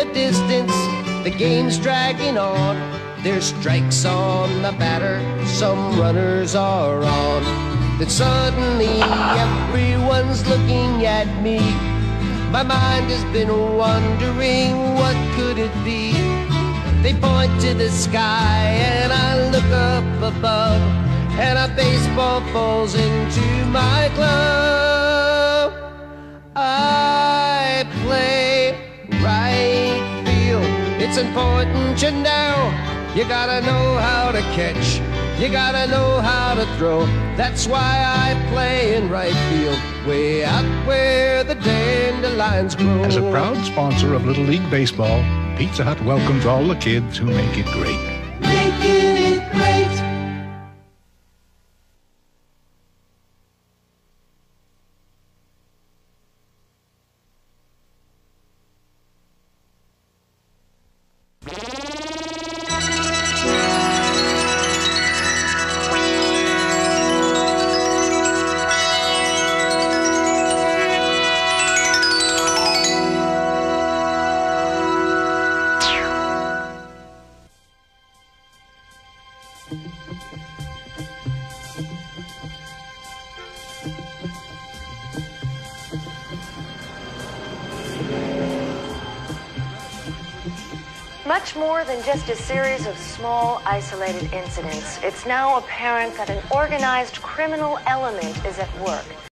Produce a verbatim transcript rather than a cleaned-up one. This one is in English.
the distance, the game's dragging on. There's strikes on the batter, some runners are on. Then suddenly everyone's looking at me. My mind has been wondering, what could it be? They point to the sky and I look up above, and a baseball falls into my glove. I play right field. It's important you know. You gotta know how to catch, you gotta know how to throw. That's why I play in right field, way out where the dandelions grow. As a proud sponsor of Little League Baseball, Pizza Hut welcomes all the kids who make it great. Making it great. Much more than just a series of small, isolated incidents, it's now apparent that an organized criminal element is at work.